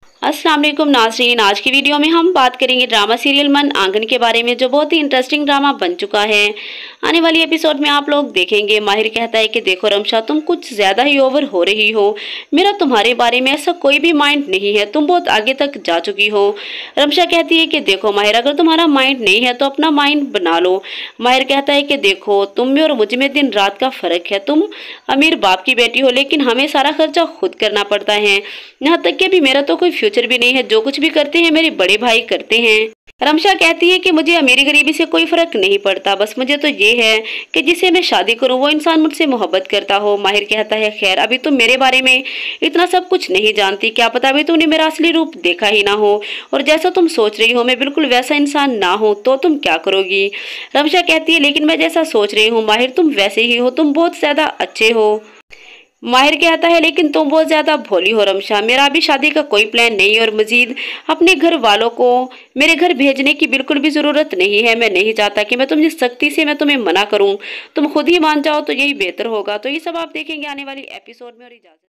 अस्सलाम वालेकुम नाज़रीन, आज की वीडियो में हम बात करेंगे ड्रामा सीरियल मन आंगन के बारे में, जो बहुत ही इंटरेस्टिंग ड्रामा बन चुका है। आने वाली एपिसोड में आप लोग देखेंगे माहिर कहता है कि देखो रमशा, तुम कुछ ज़्यादा ही ओवर हो रही हो। मेरा तुम्हारे बारे में ऐसा कोई भी माइंड नहीं है, तुम बहुत आगे तक जा चुकी हो। रमशा कहती है कि देखो माहिर, अगर तुम्हारा माइंड नहीं है तो अपना माइंड बना लो। माहिर कहता है कि देखो तुम में और मुझ में दिन रात का फ़र्क है। तुम अमीर बाप की बेटी हो, लेकिन हमें सारा खर्चा खुद करना पड़ता है। यहाँ तक कि अभी मेरा तो कोई फ्यूचर भी नहीं है, जो कुछ भी करते हैं मेरे बड़े भाई करते हैं। रमशा कहती है कि मुझे अमीरी गरीबी से कोई फर्क नहीं पड़ता, बस मुझे तो ये है कि जिसे मैं शादी करूं वो इंसान मुझसे मोहब्बत करता हो। माहिर कहता है खैर, अभी तुम मेरे बारे में इतना सब कुछ नहीं जानती, क्या पता अभी तुमने मेरा असली रूप देखा ही ना हो, और जैसा तुम सोच रही हो मैं बिल्कुल वैसा इंसान ना हो तो तुम क्या करोगी। रमशा कहती है लेकिन मैं जैसा सोच रही हूँ माहिर, तुम वैसे ही हो, तुम बहुत ज्यादा अच्छे हो। माहिर कहता है लेकिन तुम बहुत ज्यादा भोली हो रमशा, मेरा अभी शादी का कोई प्लान नहीं है, और मजीद अपने घर वालों को मेरे घर भेजने की बिल्कुल भी जरूरत नहीं है। मैं नहीं चाहता कि मैं तुम्हें सख्ती से मैं तुम्हें मना करूं, तुम खुद ही मान जाओ तो यही बेहतर होगा। तो ये सब आप देखेंगे आने वाली एपिसोड में। और इजाजत।